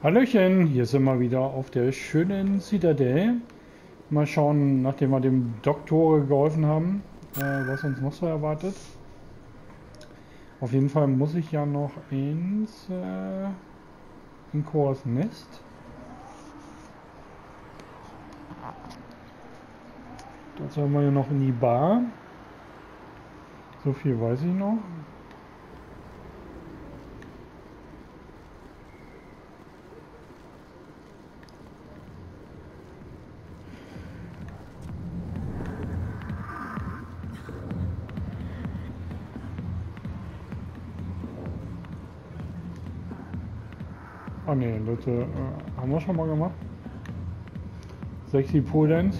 Hallöchen, hier sind wir wieder auf der schönen Zitadelle. Mal schauen, nachdem wir dem Doktor geholfen haben, was uns noch so erwartet. Auf jeden Fall muss ich ja noch in Kors Nest. Da sollen wir ja noch in die Bar. So viel weiß ich noch. Ah ne, Leute, haben wir schon mal gemacht. Sexy Pole Dance.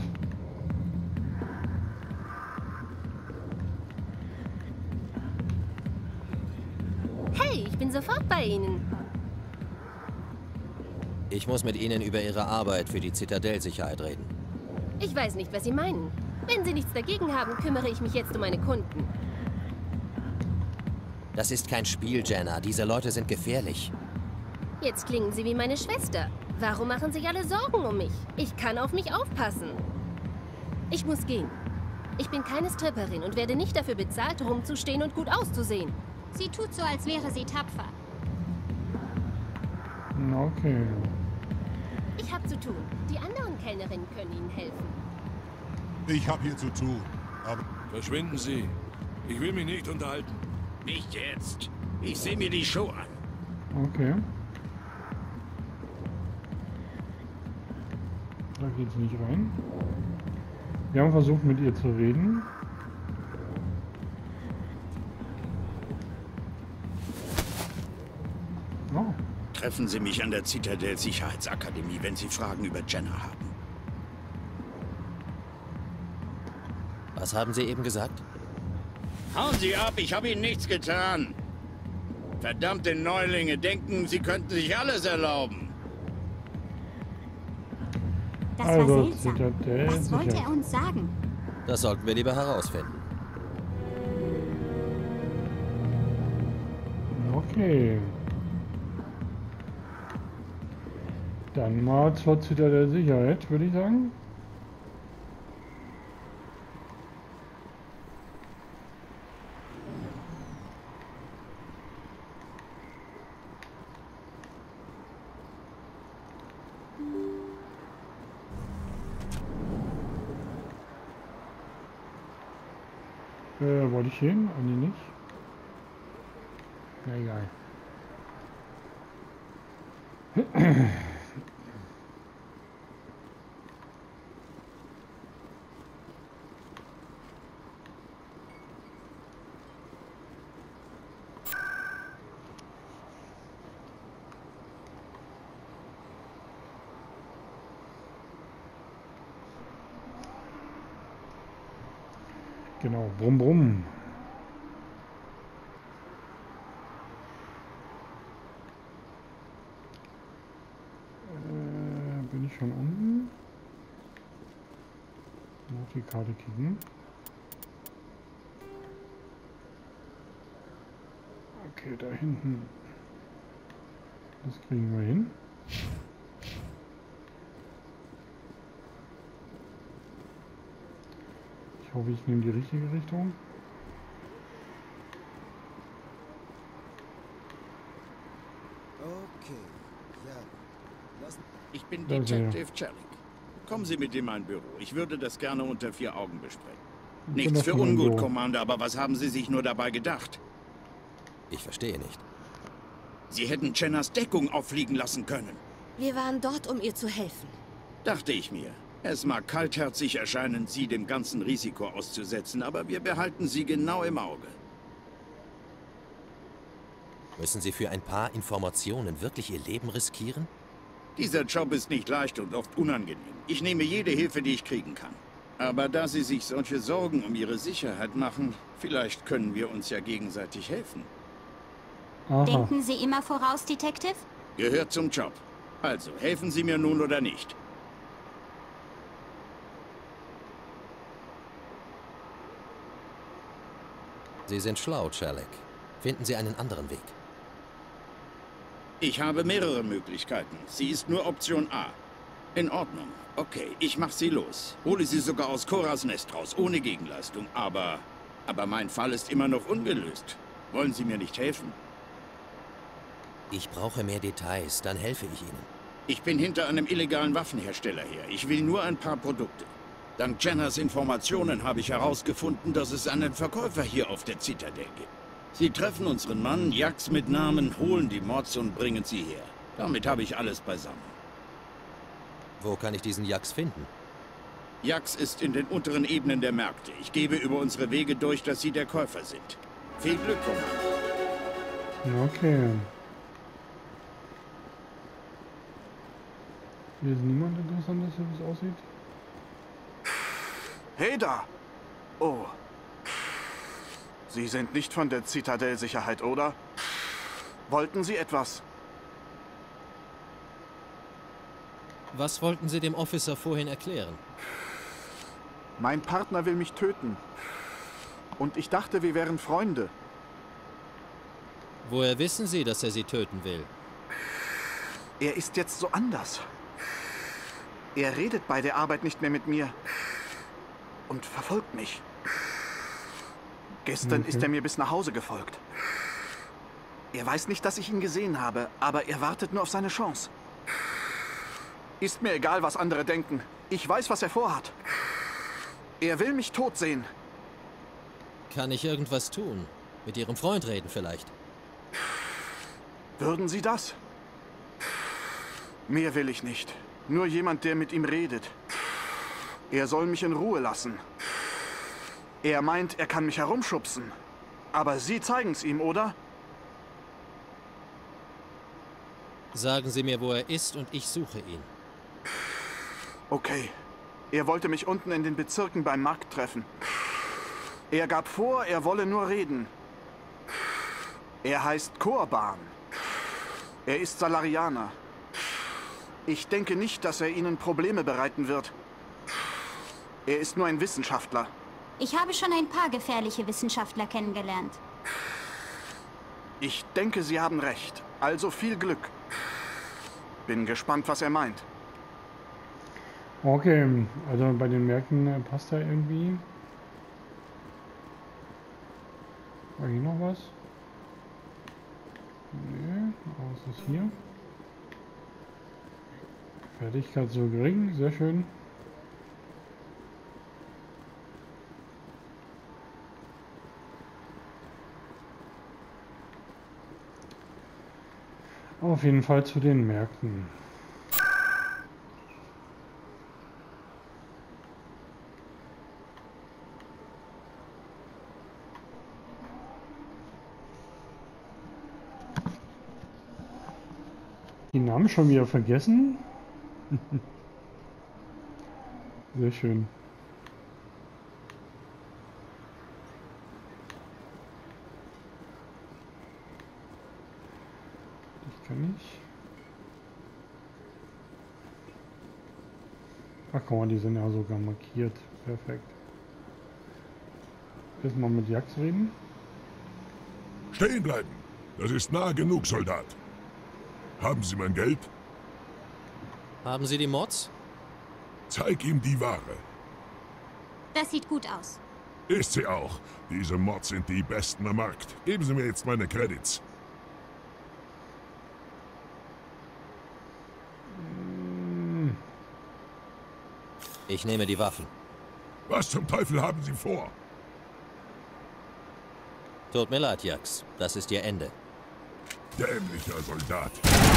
Hey, ich bin sofort bei Ihnen. Ich muss mit Ihnen über Ihre Arbeit für die Zitadellsicherheit reden. Ich weiß nicht, was Sie meinen. Wenn Sie nichts dagegen haben, kümmere ich mich jetzt um meine Kunden. Das ist kein Spiel, Jenna. Diese Leute sind gefährlich. Jetzt klingen Sie wie meine Schwester. Warum machen sich alle Sorgen um mich? Ich kann auf mich aufpassen. Ich muss gehen. Ich bin keine Stripperin und werde nicht dafür bezahlt, rumzustehen und gut auszusehen. Sie tut so, als wäre sie tapfer. Okay. Ich habe zu tun. Die anderen Kellnerinnen können Ihnen helfen. Ich habe hier zu tun, aber... Verschwinden Sie. Ich will mich nicht unterhalten. Nicht jetzt. Ich sehe mir die Show an. Okay. Da geht's nicht rein. Wir haben versucht, mit ihr zu reden. Oh. Treffen Sie mich an der Citadel Sicherheitsakademie, wenn Sie Fragen über Jenna haben. Was haben Sie eben gesagt? Hauen Sie ab, ich habe Ihnen nichts getan. Verdammte Neulinge denken, sie könnten sich alles erlauben. Das Also, war seltsam. Zitadell Was wollte sicher. er uns sagen? Das sollten wir lieber herausfinden. Okay. Dann mal zur Zitadelle Sicherheit, würde ich sagen. Wollte ich hin? Eigentlich nicht. Na egal. Genau, brumm brumm. Bin ich schon unten? Mal auf die Karte kicken. Okay, da hinten. Das kriegen wir hin. Ich hoffe, ich nehme die richtige Richtung. Okay, ja. Ich bin Da ist er. Detective Chalik. Kommen Sie mit in mein Büro. Ich würde das gerne unter 4 Augen besprechen. Ich bin Nichts doch für schon im ungut, Büro. Commander, aber was haben Sie sich nur dabei gedacht? Ich verstehe nicht. Sie hätten Jennas Deckung auffliegen lassen können. Wir waren dort, um ihr zu helfen. Dachte ich mir. Es mag kaltherzig erscheinen, Sie dem ganzen Risiko auszusetzen, aber wir behalten Sie genau im Auge. Müssen Sie für ein paar Informationen wirklich Ihr Leben riskieren? Dieser Job ist nicht leicht und oft unangenehm. Ich nehme jede Hilfe, die ich kriegen kann. Aber da Sie sich solche Sorgen um Ihre Sicherheit machen, vielleicht können wir uns ja gegenseitig helfen. Aha. Denken Sie immer voraus, Detective? Gehört zum Job. Also, helfen Sie mir nun oder nicht? Sie sind schlau, Chalik. Finden Sie einen anderen Weg. Ich habe mehrere Möglichkeiten. Sie ist nur Option A. In Ordnung. Okay, ich mach sie los. Hole sie sogar aus Koras Nest raus, ohne Gegenleistung. Aber mein Fall ist immer noch ungelöst. Wollen Sie mir nicht helfen? Ich brauche mehr Details, dann helfe ich Ihnen. Ich bin hinter einem illegalen Waffenhersteller her. Ich will nur ein paar Produkte. Dank Jenners Informationen habe ich herausgefunden, dass es einen Verkäufer hier auf der Zitadelle gibt. Sie treffen unseren Mann, Jax mit Namen, holen die Mods und bringen sie her. Damit habe ich alles beisammen. Wo kann ich diesen Jax finden? Jax ist in den unteren Ebenen der Märkte. Ich gebe über unsere Wege durch, dass Sie der Käufer sind. Viel Glück, Kommando. Okay. Hier ist niemand Interessantes, wie es aussieht. Hey da! Oh. Sie sind nicht von der Zitadell-Sicherheit, oder? Wollten Sie etwas? Was wollten Sie dem Officer vorhin erklären? Mein Partner will mich töten. Und ich dachte, wir wären Freunde. Woher wissen Sie, dass er Sie töten will? Er ist jetzt so anders. Er redet bei der Arbeit nicht mehr mit mir. Und verfolgt mich. Gestern ist er mir bis nach Hause gefolgt. Er weiß nicht, dass ich ihn gesehen habe, aber er wartet nur auf seine Chance. Ist mir egal, was andere denken. Ich weiß, was er vorhat. Er will mich tot sehen. Kann ich irgendwas tun? Mit Ihrem Freund reden vielleicht? Würden Sie das? Mehr will ich nicht. Nur jemand, der mit ihm redet. Er soll mich in Ruhe lassen. Er meint, er kann mich herumschubsen. Aber Sie zeigen es ihm, oder? Sagen Sie mir, wo er ist, und ich suche ihn. Okay. Er wollte mich unten in den Bezirken beim Markt treffen. Er gab vor, er wolle nur reden. Er heißt Korban. Er ist Salarianer. Ich denke nicht, dass er Ihnen Probleme bereiten wird. Er ist nur ein Wissenschaftler. Ich habe schon ein paar gefährliche Wissenschaftler kennengelernt. Ich denke, Sie haben recht. Also viel Glück. Bin gespannt, was er meint. Okay, also bei den Märkten passt da irgendwie. War hier noch was? Nee, was ist hier? Fertigkeit so gering, sehr schön. Auf jeden Fall zu den Märkten. Die Namen schon wieder vergessen? Sehr schön. Das kann ich. Ach guck mal, die sind ja sogar markiert. Perfekt. Erstmal mit Jax reden. Stehen bleiben. Das ist nah genug, Soldat. Haben Sie mein Geld? Haben Sie die Mods? Zeig ihm die Ware. Das sieht gut aus. Ist sie auch. Diese Mods sind die besten am Markt. Geben Sie mir jetzt meine Credits. Ich nehme die Waffen. Was zum Teufel haben Sie vor? Tut mir leid, Jax. Das ist Ihr Ende. Dämlicher Soldat.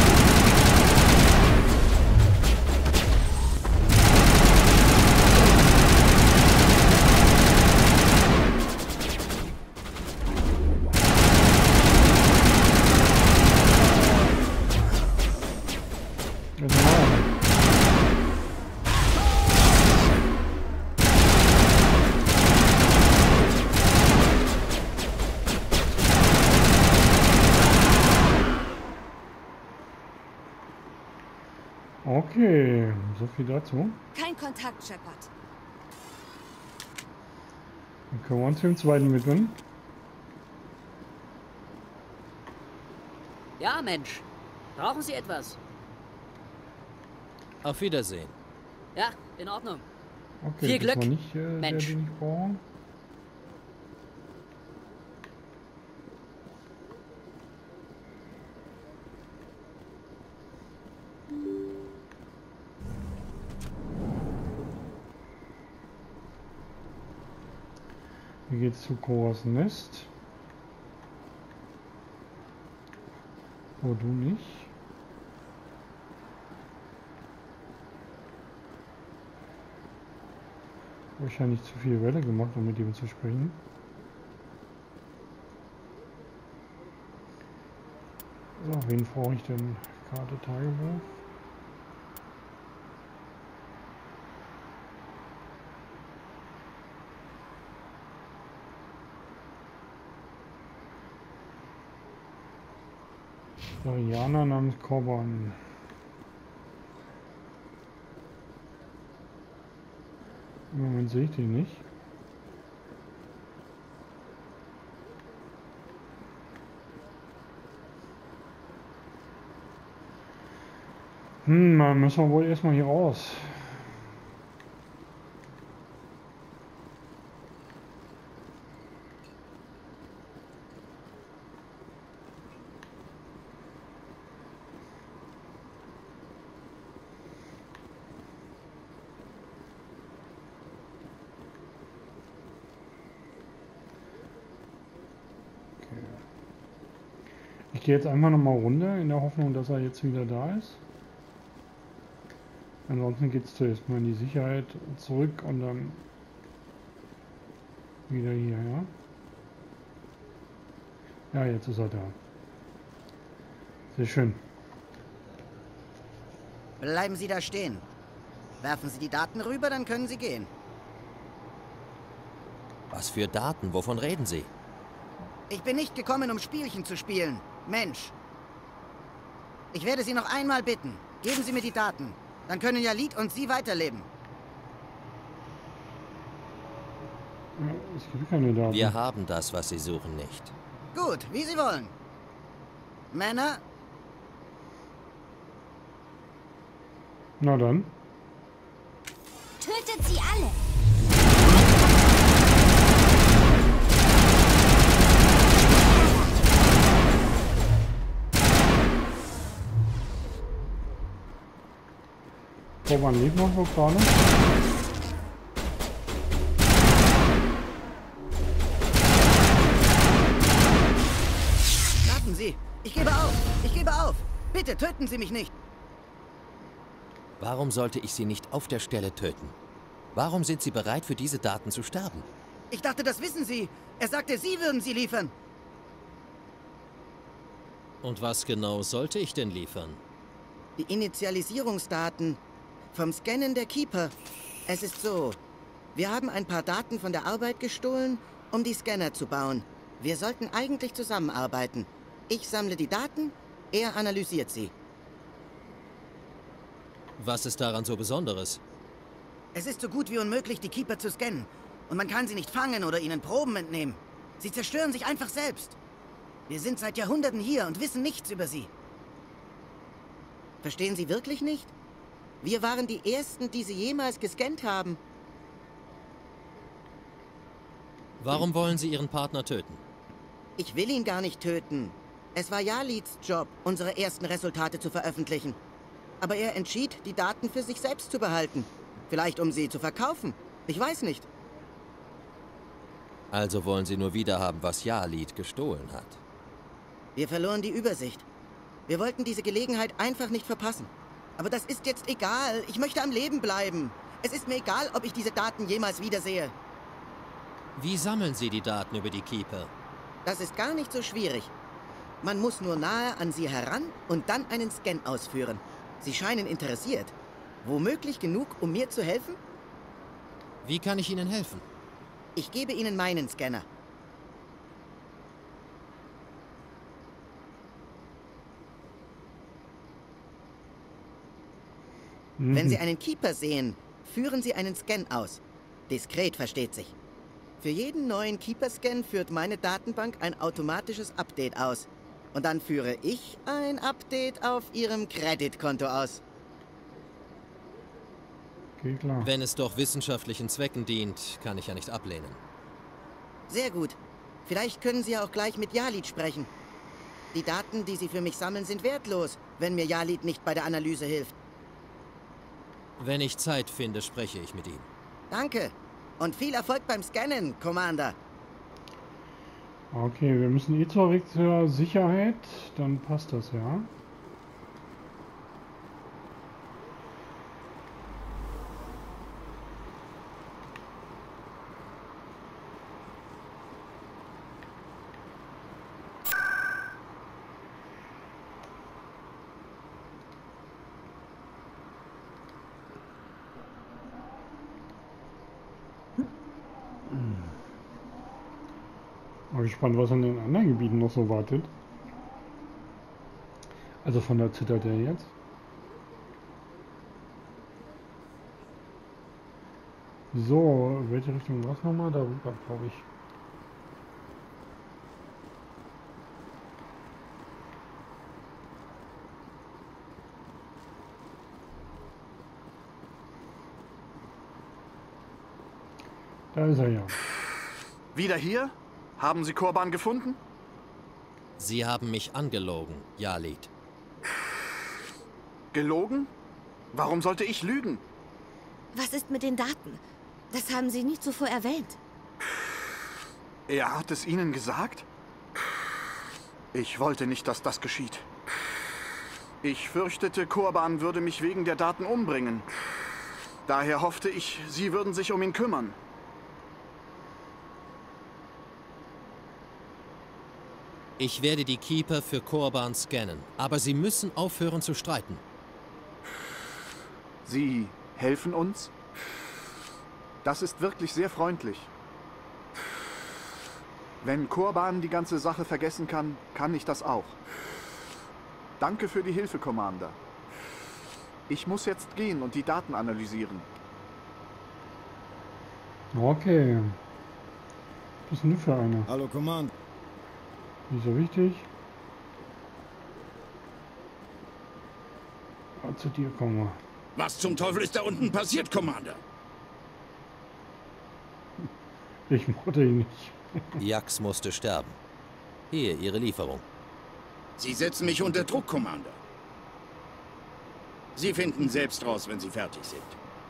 Okay, so viel dazu. Kein Kontakt, Shepard. Dann können wir uns dem zweiten widmen. Ja, Mensch. Brauchen Sie etwas? Auf Wiedersehen. Ja, in Ordnung. Okay, Viel das Glück, war nicht der, Mensch. den ich brauche. Hier geht's zu Coras Nest. Oh, du nicht. Wahrscheinlich zu viel Welle gemacht, um mit ihm zu sprechen. So, wen brauche ich denn? Karte Tagebuch. Ariana namens Korban. Im Moment sehe ich den nicht. Dann müssen wir wohl erstmal hier raus. Ich gehe jetzt einfach nochmal runter, in der Hoffnung, dass er jetzt wieder da ist. Ansonsten geht es zuerst mal in die Sicherheit zurück und dann wieder hier, ja. Ja, jetzt ist er da. Sehr schön. Bleiben Sie da stehen. Werfen Sie die Daten rüber, dann können Sie gehen. Was für Daten? Wovon reden Sie? Ich bin nicht gekommen, um Spielchen zu spielen. Mensch. Ich werde Sie noch einmal bitten. Geben Sie mir die Daten. Dann können ja Lied und Sie weiterleben. Ja, es gibt keine Daten. Wir haben das, was Sie suchen, nicht. Gut, wie Sie wollen. Männer? Na dann. Tötet sie alle! Korban lebt noch so gerade. Warten Sie. Ich gebe auf. Ich gebe auf. Bitte töten Sie mich nicht. Warum sollte ich Sie nicht auf der Stelle töten? Warum sind Sie bereit, für diese Daten zu sterben? Ich dachte, das wissen Sie. Er sagte, Sie würden sie liefern. Und was genau sollte ich denn liefern? Die Initialisierungsdaten vom Scannen der Keeper. Es ist so, wir haben ein paar Daten von der Arbeit gestohlen, um die Scanner zu bauen. Wir sollten eigentlich zusammenarbeiten. Ich sammle die Daten, er analysiert sie. Was ist daran so Besonderes? Es ist so gut wie unmöglich, die Keeper zu scannen. Und man kann sie nicht fangen oder ihnen Proben entnehmen. Sie zerstören sich einfach selbst. Wir sind seit Jahrhunderten hier und wissen nichts über sie. Verstehen Sie wirklich nicht? Wir waren die Ersten, die sie jemals gescannt haben. Warum wollen Sie Ihren Partner töten? Ich will ihn gar nicht töten. Es war Yalids Job, unsere ersten Resultate zu veröffentlichen. Aber er entschied, die Daten für sich selbst zu behalten. Vielleicht um sie zu verkaufen. Ich weiß nicht. Also wollen Sie nur wiederhaben, was Yalid gestohlen hat. Wir verloren die Übersicht. Wir wollten diese Gelegenheit einfach nicht verpassen. Aber das ist jetzt egal. Ich möchte am Leben bleiben. Es ist mir egal, ob ich diese Daten jemals wiedersehe. Wie sammeln Sie die Daten über die Keeper? Das ist gar nicht so schwierig. Man muss nur nahe an sie heran und dann einen Scan ausführen. Sie scheinen interessiert. Womöglich genug, um mir zu helfen? Wie kann ich Ihnen helfen? Ich gebe Ihnen meinen Scanner. Wenn Sie einen Keeper sehen, führen Sie einen Scan aus. Diskret, versteht sich. Für jeden neuen Keeper-Scan führt meine Datenbank ein automatisches Update aus. Und dann führe ich ein Update auf Ihrem Kreditkonto aus. Okay, klar. Wenn es doch wissenschaftlichen Zwecken dient, kann ich ja nicht ablehnen. Sehr gut. Vielleicht können Sie ja auch gleich mit Jalid sprechen. Die Daten, die Sie für mich sammeln, sind wertlos, wenn mir Jalid nicht bei der Analyse hilft. Wenn ich Zeit finde, spreche ich mit ihm. Danke. Und viel Erfolg beim Scannen, Commander. Okay, wir müssen eh zur Weg zur Sicherheit. Dann passt das ja. Mal gespannt, was an den anderen Gebieten noch so wartet. Also von der Zitadelle jetzt. So, welche Richtung war es nochmal? Darüber, glaube ich. Da ist er ja. Wieder hier? Haben Sie Korban gefunden? Sie haben mich angelogen, Jalid. Gelogen? Warum sollte ich lügen? Was ist mit den Daten? Das haben Sie nie zuvor erwähnt. Er hat es Ihnen gesagt? Ich wollte nicht, dass das geschieht. Ich fürchtete, Korban würde mich wegen der Daten umbringen. Daher hoffte ich, Sie würden sich um ihn kümmern. Ich werde die Keeper für Korban scannen, aber Sie müssen aufhören zu streiten. Sie helfen uns? Das ist wirklich sehr freundlich. Wenn Korban die ganze Sache vergessen kann, kann ich das auch. Danke für die Hilfe, Commander. Ich muss jetzt gehen und die Daten analysieren. Okay. Was ist denn für eine? Hallo, Commander. Nicht so wichtig. Zu dir kommen wir. Was zum Teufel ist da unten passiert, Commander? Ich mochte ihn nicht. Jax musste sterben. Hier, Ihre Lieferung. Sie setzen mich unter Druck, Commander. Sie finden selbst raus, wenn Sie fertig sind.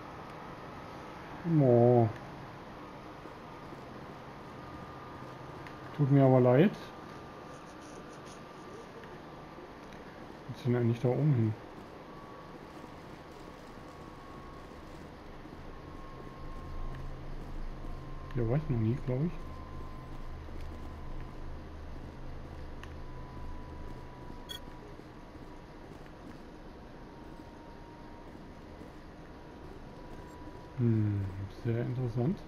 Oh. Tut mir aber leid. Was ist denn eigentlich da oben hin? Hier war ich noch nie, glaube ich. Sehr interessant.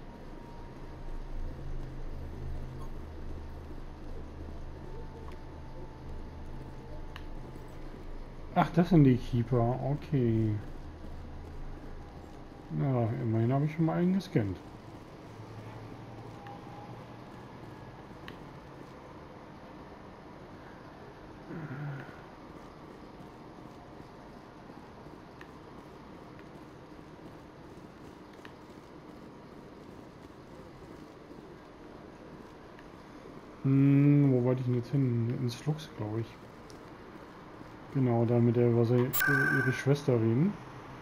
Ach, das sind die Keeper, okay. Na, immerhin habe ich schon mal einen gescannt. Wo wollte ich denn jetzt hin? Ins Flux, glaube ich. Genau, da mit der, was ihre Schwester reden.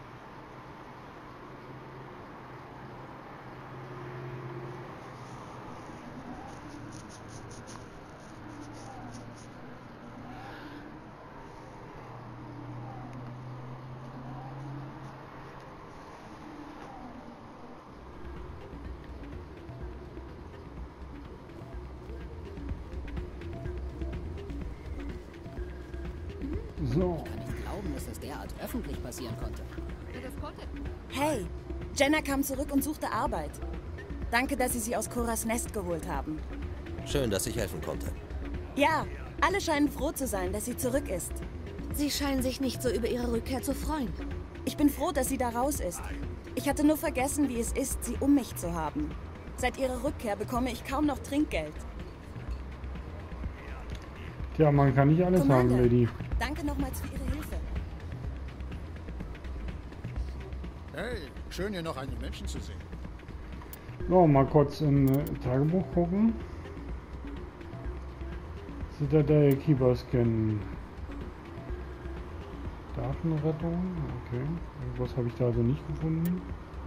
So. Ich kann nicht glauben, dass das derart öffentlich passieren konnte. Hey, Jenna kam zurück und suchte Arbeit. Danke, dass Sie sie aus Koras Nest geholt haben. Schön, dass ich helfen konnte. Ja, alle scheinen froh zu sein, dass sie zurück ist. Sie scheinen sich nicht so über ihre Rückkehr zu freuen. Ich bin froh, dass sie da raus ist. Ich hatte nur vergessen, wie es ist, sie um mich zu haben. Seit ihrer Rückkehr bekomme ich kaum noch Trinkgeld. Tja, man kann nicht alles haben, Lady. Danke nochmals für Ihre Hilfe. Hey, schön hier noch einen Menschen zu sehen. So, mal kurz in Tagebuch gucken. Citadel Keeper scannen. Datenrettung, okay. Irgendwas habe ich da also nicht gefunden.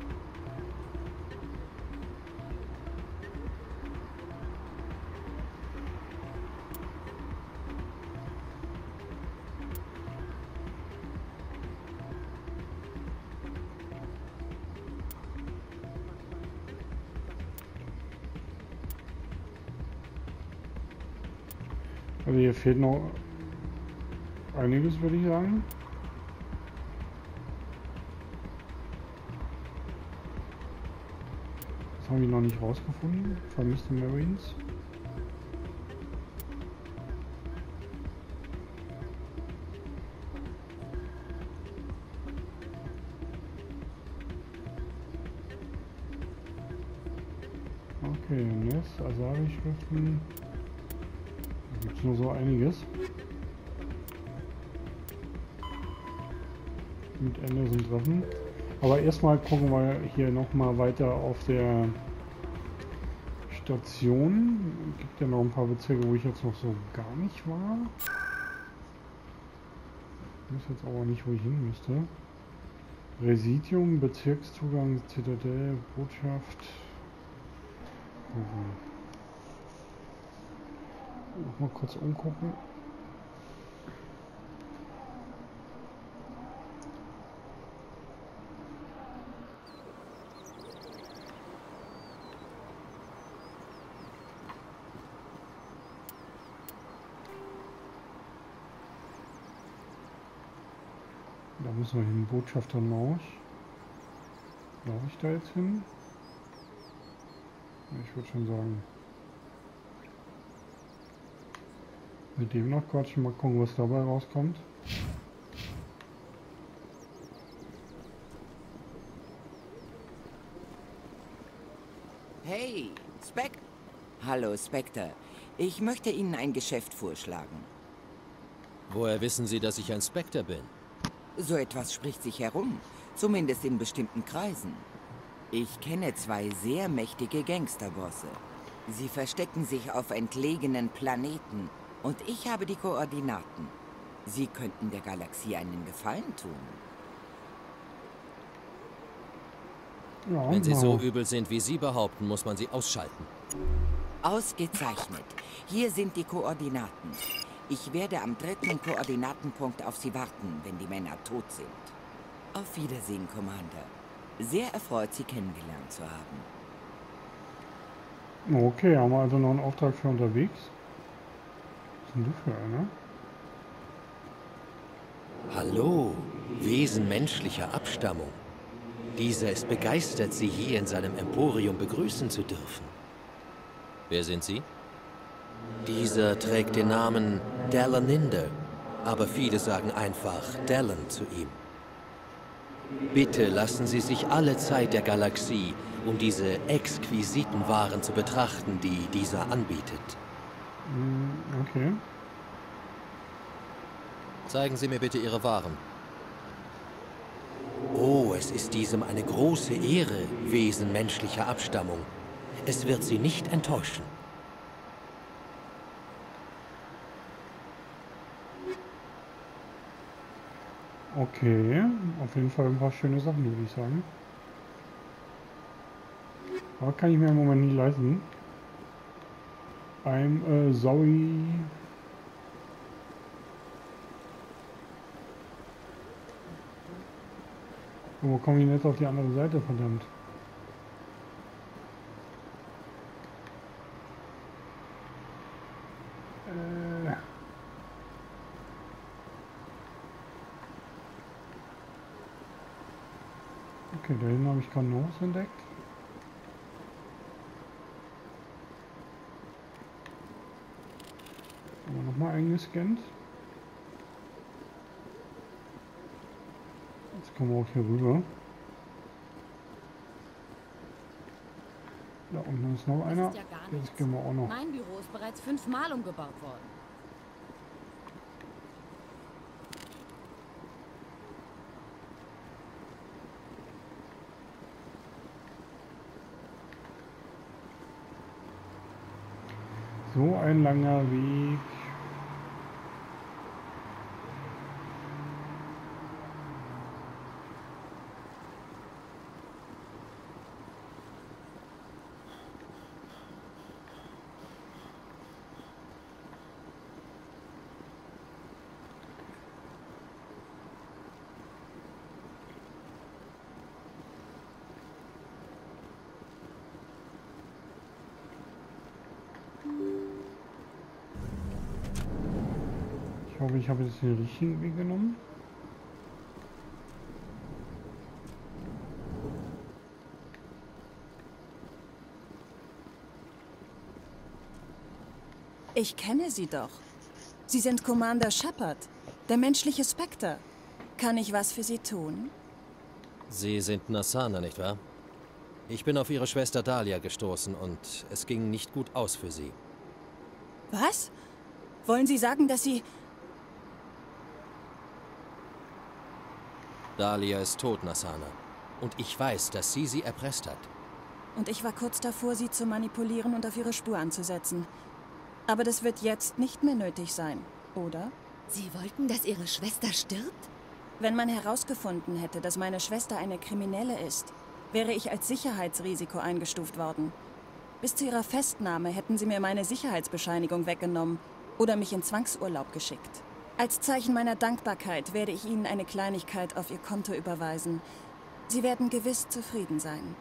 Also hier fehlt noch einiges, würde ich sagen. Das habe ich noch nicht rausgefunden. Vermisste Marines. Okay, Nest, Asari-Schriften. Da gibt es nur so einiges. Mit Anderson treffen. Aber erstmal gucken wir hier nochmal weiter auf der Station. Es gibt ja noch ein paar Bezirke, wo ich jetzt noch so gar nicht war. Ich weiß jetzt aber nicht, wo ich hin müsste. Residium, Bezirkszugang, Zitadelle, Botschaft. Noch mal kurz umgucken. Da müssen wir hin, Botschafter Maus. Laufe ich da jetzt hin? Ich würde schon sagen. Mit dem noch quatschen, mal gucken, was dabei rauskommt. Hey, Hallo, Spectre. Ich möchte Ihnen ein Geschäft vorschlagen. Woher wissen Sie, dass ich ein Spectre bin? So etwas spricht sich herum, zumindest in bestimmten Kreisen. Ich kenne zwei sehr mächtige Gangsterbosse. Sie verstecken sich auf entlegenen Planeten und ich habe die Koordinaten. Sie könnten der Galaxie einen Gefallen tun. Ja, wenn sie so übel sind, wie Sie behaupten, muss man sie ausschalten. Ausgezeichnet. Hier sind die Koordinaten. Ich werde am 3. Koordinatenpunkt auf Sie warten, wenn die Männer tot sind. Auf Wiedersehen, Commander. Sehr erfreut, Sie kennengelernt zu haben. Okay, haben wir also noch einen Auftrag für unterwegs. Was ist denn du für einer? Hallo, Wesen menschlicher Abstammung. Dieser ist begeistert, Sie hier in seinem Emporium begrüßen zu dürfen. Wer sind Sie? Dieser trägt den Namen Dalaninder, aber viele sagen einfach Dalan zu ihm. Bitte lassen Sie sich alle Zeit der Galaxie, um diese exquisiten Waren zu betrachten, die dieser anbietet. Okay. Zeigen Sie mir bitte Ihre Waren. Oh, es ist diesem eine große Ehre, Wesen menschlicher Abstammung. Es wird Sie nicht enttäuschen. Okay, auf jeden Fall ein paar schöne Sachen, würde ich sagen. Aber kann ich mir im Moment nie leisten. I'm sorry. Wo komme ich denn jetzt auf die andere Seite, verdammt? Okay, da hinten habe ich Kanons entdeckt. Haben wir nochmal eingescannt. Jetzt kommen wir auch hier rüber. Da unten ist noch einer. Ja, jetzt gehen wir auch noch. Mein Büro ist bereits 5-mal umgebaut worden. So ein langer Weg. Ich hoffe, ich habe jetzt den richtigen Weg genommen. Ich kenne Sie doch. Sie sind Commander Shepard, der menschliche Spectre. Kann ich was für Sie tun? Sie sind Nassana, nicht wahr? Ich bin auf Ihre Schwester Dahlia gestoßen und es ging nicht gut aus für sie. Was? Wollen Sie sagen, dass Sie... Dahlia ist tot, Nassana. Und ich weiß, dass sie erpresst hat. Und ich war kurz davor, Sie zu manipulieren und auf Ihre Spur anzusetzen. Aber das wird jetzt nicht mehr nötig sein, oder? Sie wollten, dass Ihre Schwester stirbt? Wenn man herausgefunden hätte, dass meine Schwester eine Kriminelle ist, wäre ich als Sicherheitsrisiko eingestuft worden. Bis zu ihrer Festnahme hätten sie mir meine Sicherheitsbescheinigung weggenommen oder mich in Zwangsurlaub geschickt. Als Zeichen meiner Dankbarkeit werde ich Ihnen eine Kleinigkeit auf Ihr Konto überweisen. Sie werden gewiss zufrieden sein.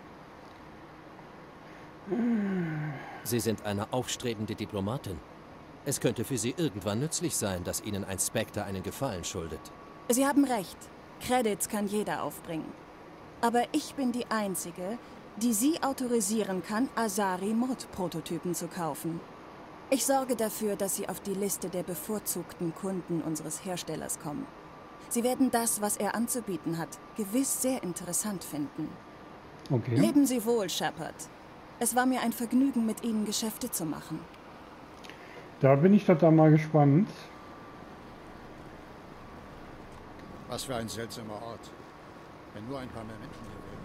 Sie sind eine aufstrebende Diplomatin. Es könnte für Sie irgendwann nützlich sein, dass Ihnen ein Spectre einen Gefallen schuldet. Sie haben recht. Credits kann jeder aufbringen. Aber ich bin die Einzige, die Sie autorisieren kann, Asari-Mod-Prototypen zu kaufen. Ich sorge dafür, dass Sie auf die Liste der bevorzugten Kunden unseres Herstellers kommen. Sie werden das, was er anzubieten hat, gewiss sehr interessant finden. Okay. Leben Sie wohl, Shepard. Es war mir ein Vergnügen, mit Ihnen Geschäfte zu machen. Da bin ich doch da mal gespannt. Was für ein seltsamer Ort. Wenn nur ein paar mehr Menschen hier wären.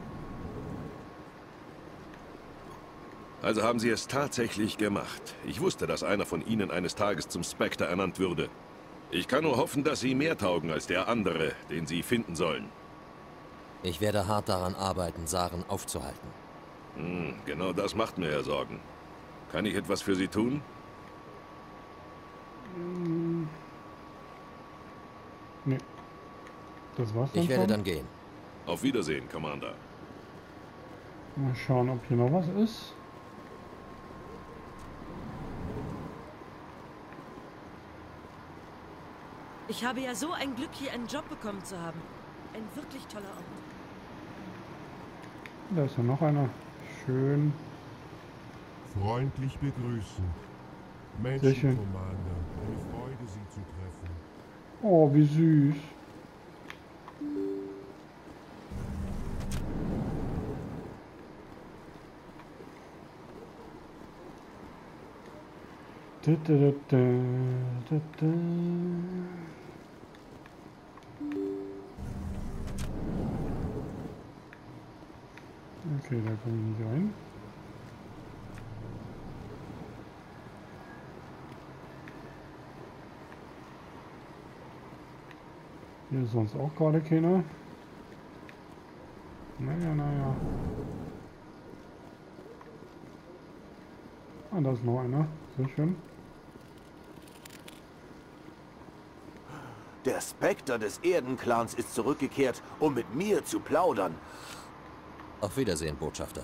Also haben Sie es tatsächlich gemacht. Ich wusste, dass einer von Ihnen eines Tages zum Spectre ernannt würde. Ich kann nur hoffen, dass Sie mehr taugen als der andere, den Sie finden sollen. Ich werde hart daran arbeiten, Saren aufzuhalten. Genau das macht mir ja Sorgen. Kann ich etwas für Sie tun? Nee. Das war's dann Ich werde schon. dann gehen. Auf Wiedersehen, Commander. Mal schauen, ob hier noch was ist. Ich habe ja so ein Glück, hier einen Job bekommen zu haben. Ein wirklich toller Ort. Da ist ja noch einer. Schön. Freundlich begrüßen. Sehr schön. Commander, eine Freude, Sie zu treffen. Oh, wie süß. Okay, da komme ich nicht rein. Hier ist sonst auch gerade keiner. Naja. Ah, da ist noch einer. Sehr schön. Der Spectre des Erdenclans ist zurückgekehrt, um mit mir zu plaudern. Auf Wiedersehen, Botschafter.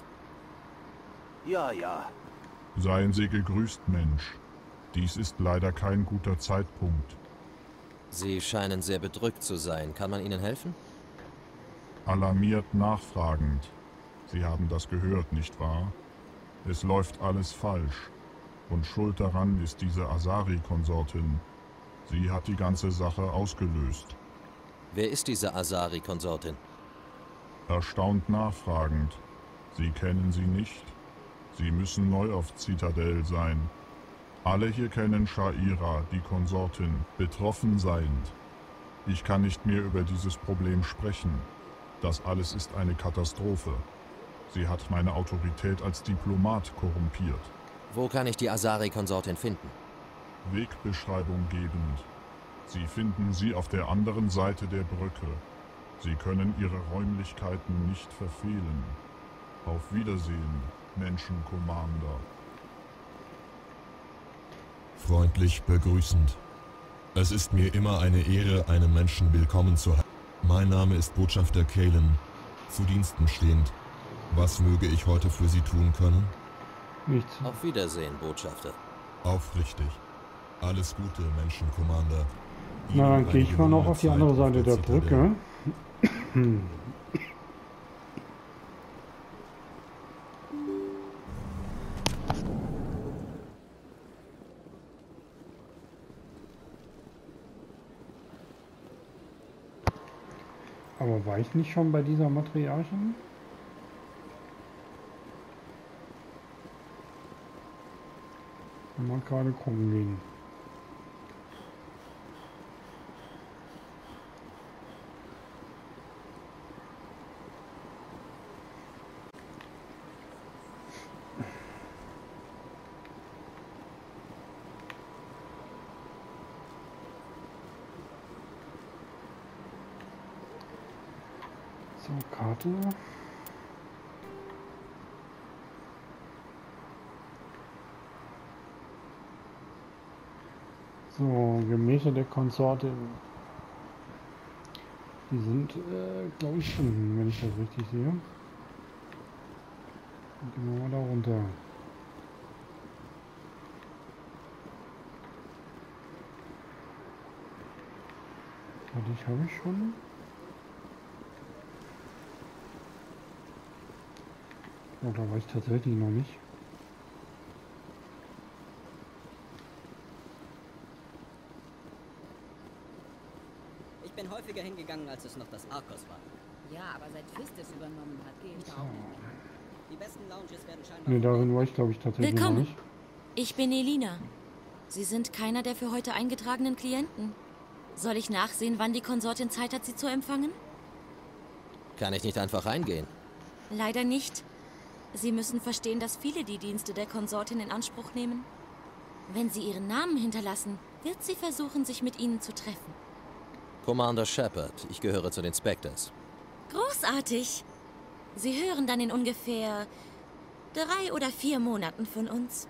Ja. Seien Sie gegrüßt, Mensch. Dies ist leider kein guter Zeitpunkt. Sie scheinen sehr bedrückt zu sein. Kann man Ihnen helfen? Alarmiert nachfragend. Sie haben das gehört, nicht wahr? Es läuft alles falsch. Und schuld daran ist diese Asari-Konsortin. Sie hat die ganze Sache ausgelöst. Wer ist diese Asari-Konsortin? Erstaunt nachfragend. Sie kennen sie nicht? Sie müssen neu auf Citadel sein. Alle hier kennen Sha'ira, die Konsortin, betroffen seiend. Ich kann nicht mehr über dieses Problem sprechen. Das alles ist eine Katastrophe. Sie hat meine Autorität als Diplomat korrumpiert. Wo kann ich die Asari-Konsortin finden? Wegbeschreibung gebend. Sie finden sie auf der anderen Seite der Brücke. Sie können ihre Räumlichkeiten nicht verfehlen. Auf Wiedersehen, Menschen-Commander. Freundlich begrüßend. Es ist mir immer eine Ehre, einen Menschen willkommen zu heißen. Mein Name ist Botschafter Kalen, zu Diensten stehend. Was möge ich heute für Sie tun können? Nichts. Auf Wiedersehen, Botschafter. Aufrichtig. Alles Gute, Menschen-Commander. Na, dann gehe ich mal noch auf die andere Seite der Brücke. Aber war ich nicht schon bei dieser Matriarchin? Mal gerade gucken gehen. So, Karte. So, Gemächer der Konsortin. Die sind, glaube ich, unten, wenn ich das richtig sehe. Dann gehen wir mal da runter. Die habe ich schon. Oh, da war ich tatsächlich noch nicht. Ich bin häufiger hingegangen, als es noch das Arcos war. Ja, aber seit Fist es übernommen hat, gehe ich da auch nicht mehr. Die besten Lounges werden scheinbar... Ne, darin war ich, glaube ich, tatsächlich Willkommen. noch nicht. Ich bin Elina. Sie sind keiner der für heute eingetragenen Klienten. Soll ich nachsehen, wann die Konsortin Zeit hat, Sie zu empfangen? Kann ich nicht einfach reingehen? Leider nicht. Sie müssen verstehen, dass viele die Dienste der Konsortin in Anspruch nehmen. Wenn Sie Ihren Namen hinterlassen, wird sie versuchen, sich mit Ihnen zu treffen. Commander Shepard, ich gehöre zu den Spectres. Großartig! Sie hören dann in ungefähr 3 oder 4 Monaten von uns.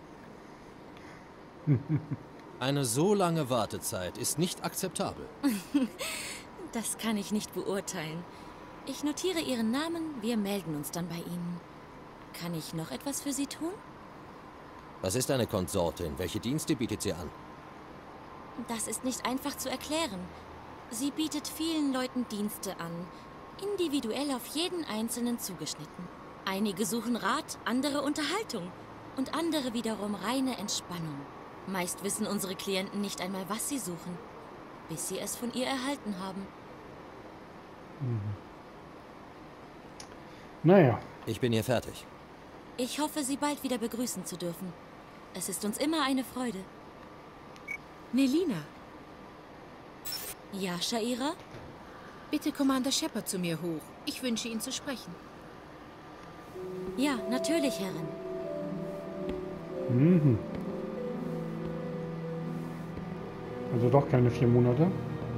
Eine so lange Wartezeit ist nicht akzeptabel. Das kann ich nicht beurteilen. Ich notiere Ihren Namen, wir melden uns dann bei Ihnen. Kann ich noch etwas für Sie tun? Was ist eine Konsortin? Welche Dienste bietet sie an? Das ist nicht einfach zu erklären. Sie bietet vielen Leuten Dienste an, individuell auf jeden Einzelnen zugeschnitten. Einige suchen Rat, andere Unterhaltung und andere wiederum reine Entspannung. Meist wissen unsere Klienten nicht einmal, was sie suchen, bis sie es von ihr erhalten haben. Naja. Ich bin hier fertig. Ich hoffe, Sie bald wieder begrüßen zu dürfen. Es ist uns immer eine Freude. Nelina. Ja, Sha'ira? Bitte Commander Shepard zu mir hoch. Ich wünsche ihn zu sprechen. Ja, natürlich, Herrin. Mhm. Also doch keine 4 Monate.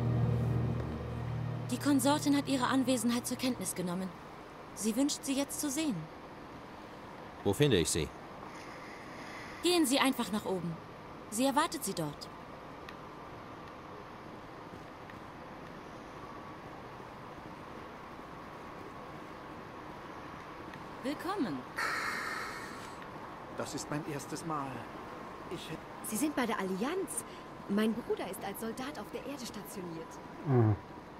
Die Konsortin hat Ihre Anwesenheit zur Kenntnis genommen. Sie wünscht, Sie jetzt zu sehen. Wo finde ich sie? Gehen Sie einfach nach oben. Sie erwartet Sie dort. Willkommen. Das ist mein erstes Mal. Sie sind bei der Allianz. Mein Bruder ist als Soldat auf der Erde stationiert. Ah.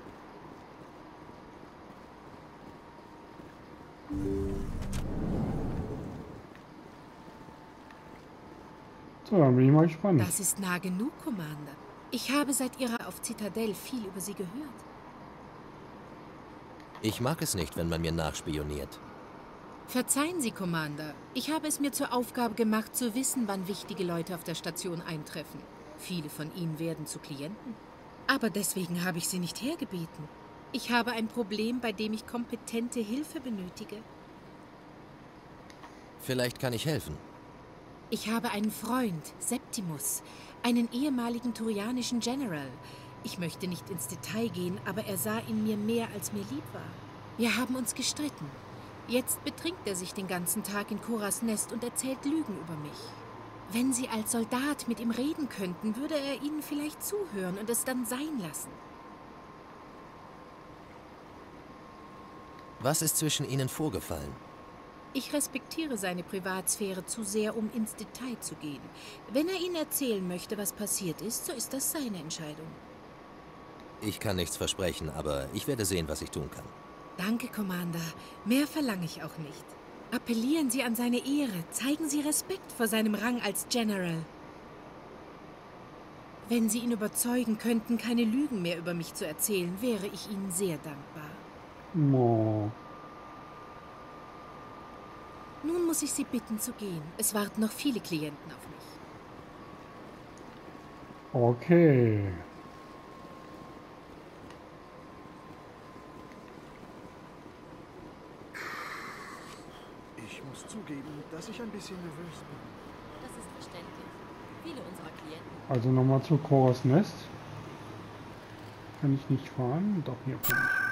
So, dann bin ich mal gespannt. Das ist nah genug, Commander. Ich habe seit Ihrer auf Zitadelle viel über Sie gehört. Ich mag es nicht, wenn man mir nachspioniert. Verzeihen Sie, Commander. Ich habe es mir zur Aufgabe gemacht, zu wissen, wann wichtige Leute auf der Station eintreffen. Viele von ihnen werden zu Klienten. Aber deswegen habe ich Sie nicht hergebeten. Ich habe ein Problem, bei dem ich kompetente Hilfe benötige. Vielleicht kann ich helfen. Ich habe einen Freund, Septimus, einen ehemaligen turianischen General. Ich möchte nicht ins Detail gehen, aber er sah in mir mehr, als mir lieb war. Wir haben uns gestritten. Jetzt betrinkt er sich den ganzen Tag in Koras Nest und erzählt Lügen über mich. Wenn Sie als Soldat mit ihm reden könnten, würde er Ihnen vielleicht zuhören und es dann sein lassen. Was ist zwischen Ihnen vorgefallen? Ich respektiere seine Privatsphäre zu sehr, um ins Detail zu gehen. Wenn er Ihnen erzählen möchte, was passiert ist, so ist das seine Entscheidung. Ich kann nichts versprechen, aber ich werde sehen, was ich tun kann. Danke, Commander. Mehr verlange ich auch nicht. Appellieren Sie an seine Ehre. Zeigen Sie Respekt vor seinem Rang als General. Wenn Sie ihn überzeugen könnten, keine Lügen mehr über mich zu erzählen, wäre ich Ihnen sehr dankbar. Oh. Nun muss ich Sie bitten zu gehen. Es warten noch viele Klienten auf mich. Okay. Ich muss zugeben, dass ich ein bisschen nervös bin. Das ist verständlich. Viele unserer Klienten. Also nochmal zu Koras Nest. Kann ich nicht fahren? Doch, hier kann ich.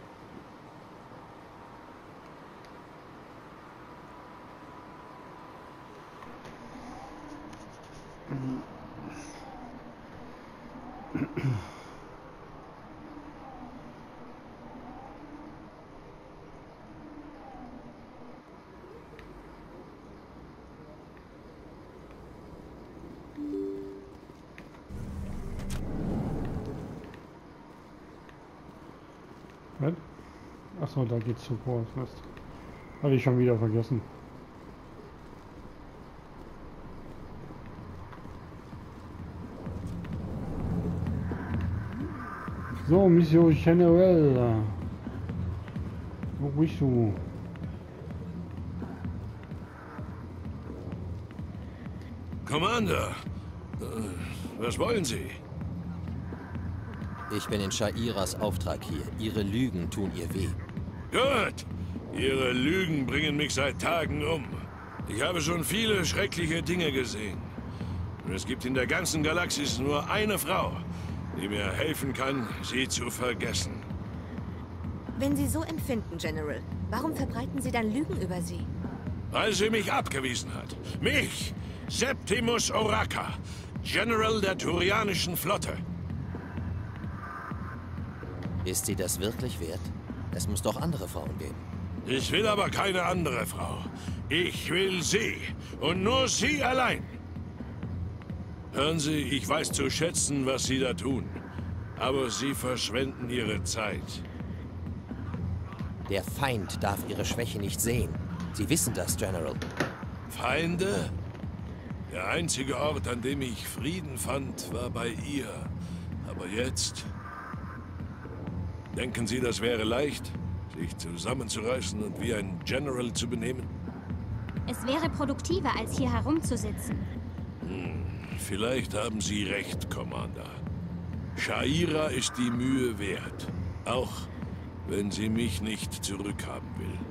Achso, da geht's zu Koras Nest. Habe ich schon wieder vergessen. So, Mission General. Wo bist du? Commander, was wollen Sie? Ich bin in Shairas Auftrag hier. Ihre Lügen tun ihr weh. Gut. Ihre Lügen bringen mich seit Tagen um. Ich habe schon viele schreckliche Dinge gesehen. Und es gibt in der ganzen Galaxis nur eine Frau, die mir helfen kann, sie zu vergessen. Wenn Sie so empfinden, General, warum verbreiten Sie dann Lügen über sie? Weil sie mich abgewiesen hat. Mich, Septimus Oraka, General der Turianischen Flotte. Ist sie das wirklich wert? Es muss doch andere Frauen geben. Ich will aber keine andere Frau. Ich will sie. Und nur sie allein. Hören Sie, ich weiß zu schätzen, was Sie da tun. Aber Sie verschwenden Ihre Zeit. Der Feind darf Ihre Schwäche nicht sehen. Sie wissen das, General. Feinde? Der einzige Ort, an dem ich Frieden fand, war bei ihr. Aber jetzt... Denken Sie, das wäre leicht, sich zusammenzureißen und wie ein General zu benehmen? Es wäre produktiver, als hier herumzusitzen. Vielleicht haben Sie recht, Commander. Shaira ist die Mühe wert. Auch wenn sie mich nicht zurückhaben will.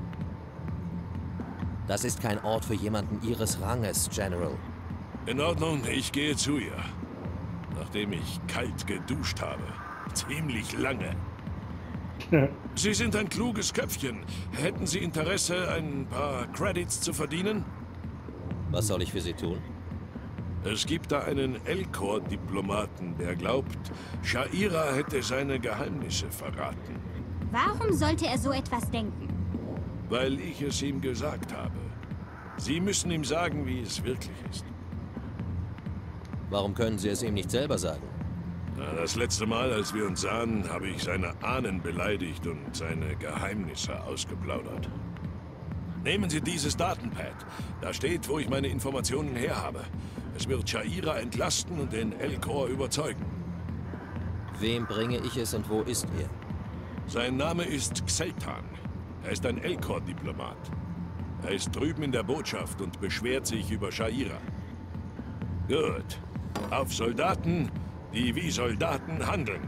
Das ist kein Ort für jemanden Ihres Ranges, General. In Ordnung, ich gehe zu ihr. Nachdem ich kalt geduscht habe. Ziemlich lange. Sie sind ein kluges Köpfchen. Hätten Sie Interesse, ein paar Credits zu verdienen? Was soll ich für Sie tun? Es gibt da einen Elcor-Diplomaten, der glaubt, Shaira hätte seine Geheimnisse verraten. Warum sollte er so etwas denken? Weil ich es ihm gesagt habe. Sie müssen ihm sagen, wie es wirklich ist. Warum können Sie es ihm nicht selber sagen? Das letzte Mal, als wir uns sahen, habe ich seine Ahnen beleidigt und seine Geheimnisse ausgeplaudert. Nehmen Sie dieses Datenpad. Da steht, wo ich meine Informationen her habe. Es wird Shaira entlasten und den Elcor überzeugen. Wem bringe ich es und wo ist er? Sein Name ist Xeltan. Er ist ein Elcor-Diplomat. Er ist drüben in der Botschaft und beschwert sich über Shaira. Gut. Auf Soldaten, die wie Soldaten handeln.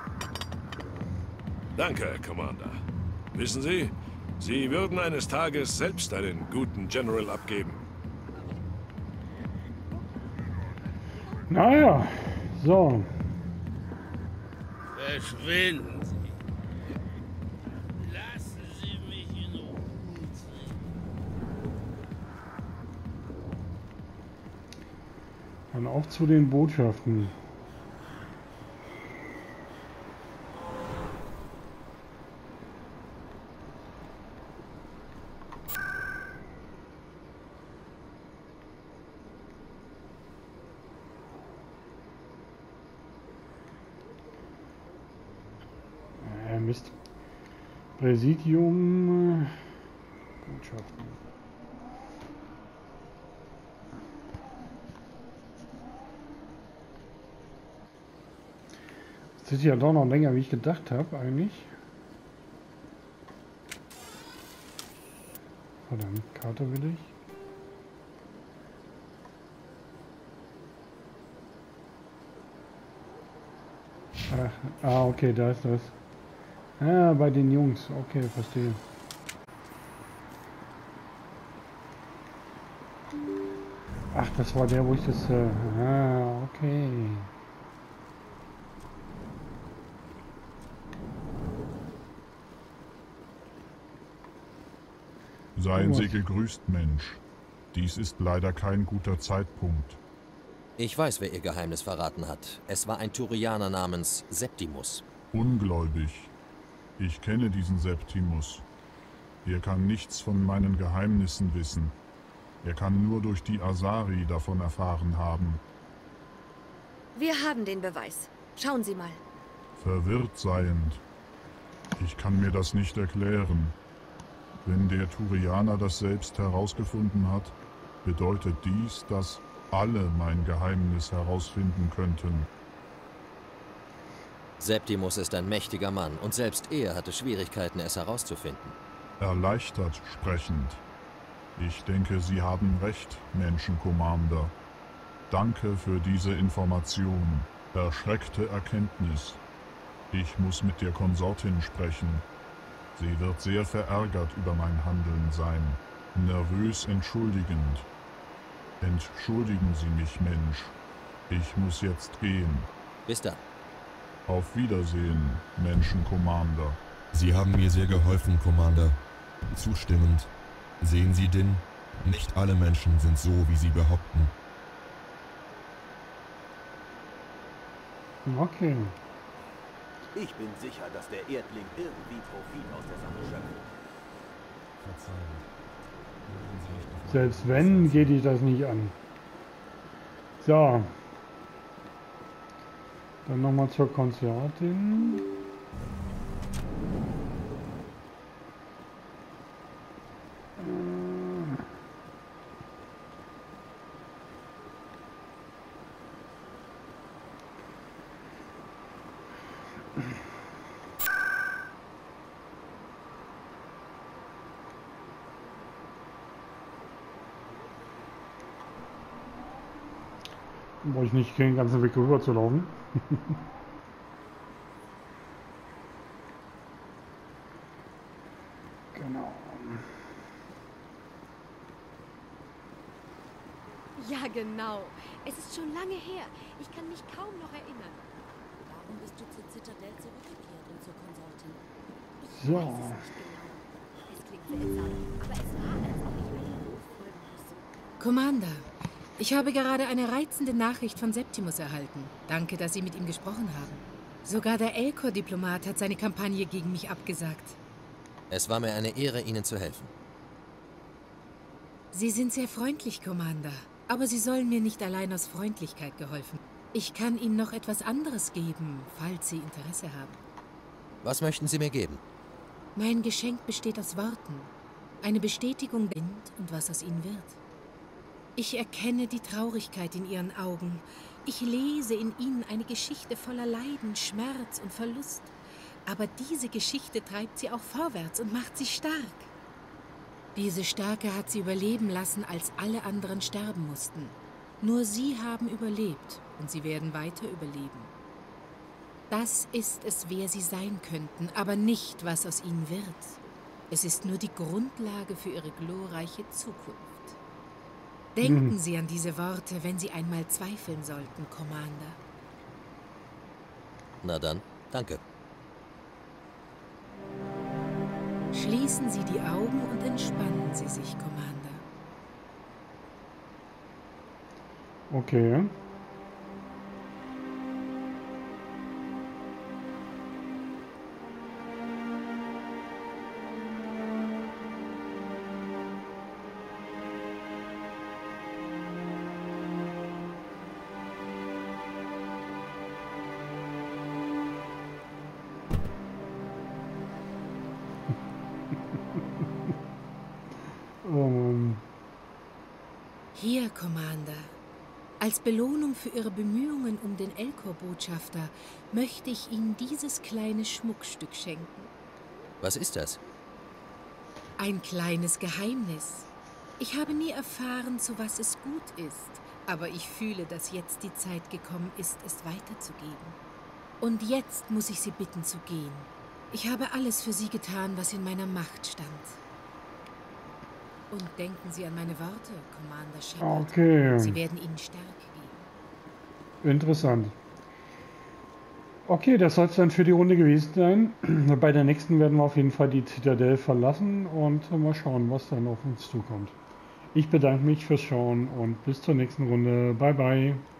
Danke, Commander. Wissen Sie, Sie würden eines Tages selbst einen guten General abgeben. Naja, so. Verschwinden Sie. Lassen Sie mich in Ruhe. Dann auch zu den Botschaften. Mist. Präsidium. Botschaften. Das ist ja doch noch länger, wie ich gedacht habe, eigentlich. Verdammt, Karte will ich. Ach, okay, da ist das. Ah, bei den Jungs. Okay, verstehe. Ach, das war der, wo ich das... okay. Seien Sie gegrüßt, Mensch. Dies ist leider kein guter Zeitpunkt. Ich weiß, wer Ihr Geheimnis verraten hat. Es war ein Turianer namens Septimus. Ungläubig. Ich kenne diesen Septimus. Er kann nichts von meinen Geheimnissen wissen. Er kann nur durch die Asari davon erfahren haben. Wir haben den Beweis. Schauen Sie mal. Verwirrt seiend. Ich kann mir das nicht erklären. Wenn der Turianer das selbst herausgefunden hat, bedeutet dies, dass alle mein Geheimnis herausfinden könnten. Septimus ist ein mächtiger Mann und selbst er hatte Schwierigkeiten, es herauszufinden. Erleichtert sprechend. Ich denke, Sie haben recht, Menschencommander. Danke für diese Information. Erschreckte Erkenntnis. Ich muss mit der Konsortin sprechen. Sie wird sehr verärgert über mein Handeln sein. Nervös entschuldigend. Entschuldigen Sie mich, Mensch. Ich muss jetzt gehen. Bis dann. Auf Wiedersehen, Menschencommander. Sie haben mir sehr geholfen, Commander. Zustimmend. Sehen Sie denn, nicht alle Menschen sind so, wie Sie behaupten. Okay. Ich bin sicher, dass der Erdling irgendwie Profit aus der Sache schöpft. Selbst wenn, geht dich das nicht an. So. Dann nochmal zur Konzertin. Brauche ich nicht den ganzen Weg rüber zu laufen. Genau. Ja, genau. Es ist schon lange her. Ich kann mich kaum noch erinnern. Warum bist du zur Zitadelle zurückgekehrt und zur Konsortin? Ich weiß es nicht genau. Es klingt seltsam, aber es war, als ob ich meinem Ruf folgen muss. Commander, ich habe gerade eine reizende Nachricht von Septimus erhalten. Danke, dass Sie mit ihm gesprochen haben. Sogar der Elcor-Diplomat hat seine Kampagne gegen mich abgesagt. Es war mir eine Ehre, Ihnen zu helfen. Sie sind sehr freundlich, Commander. Aber Sie sollen mir nicht allein aus Freundlichkeit geholfen. Ich kann Ihnen noch etwas anderes geben, falls Sie Interesse haben. Was möchten Sie mir geben? Mein Geschenk besteht aus Worten. Eine Bestätigung und was aus ihnen wird. Ich erkenne die Traurigkeit in Ihren Augen. Ich lese in Ihnen eine Geschichte voller Leiden, Schmerz und Verlust. Aber diese Geschichte treibt Sie auch vorwärts und macht Sie stark. Diese Stärke hat Sie überleben lassen, als alle anderen sterben mussten. Nur Sie haben überlebt und Sie werden weiter überleben. Das ist es, wer Sie sein könnten, aber nicht, was aus Ihnen wird. Es ist nur die Grundlage für Ihre glorreiche Zukunft. Denken Sie an diese Worte, wenn Sie einmal zweifeln sollten, Commander. Na dann, danke. Schließen Sie die Augen und entspannen Sie sich, Commander. Okay. Hier, Commander. Als Belohnung für Ihre Bemühungen um den Elcor-Botschafter möchte ich Ihnen dieses kleine Schmuckstück schenken. Was ist das? Ein kleines Geheimnis. Ich habe nie erfahren, zu was es gut ist, aber ich fühle, dass jetzt die Zeit gekommen ist, es weiterzugeben. Und jetzt muss ich Sie bitten zu gehen. Ich habe alles für Sie getan, was in meiner Macht stand. Und denken Sie an meine Worte, Commander Shepard. Okay. Sie werden Ihnen Stärke geben. Interessant. Okay, das soll es dann für die Runde gewesen sein. Bei der nächsten werden wir auf jeden Fall die Zitadelle verlassen und mal schauen, was dann auf uns zukommt. Ich bedanke mich fürs Schauen und bis zur nächsten Runde. Bye, bye.